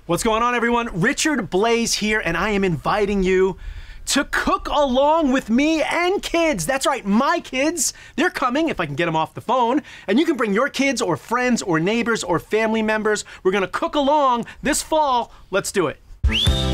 What's going on, everyone? Richard Blais here, and I am inviting you to cook along with me and kids. That's right, my kids. They're coming, if I can get them off the phone, and you can bring your kids or friends or neighbors or family members. We're gonna cook along this fall. Let's do it.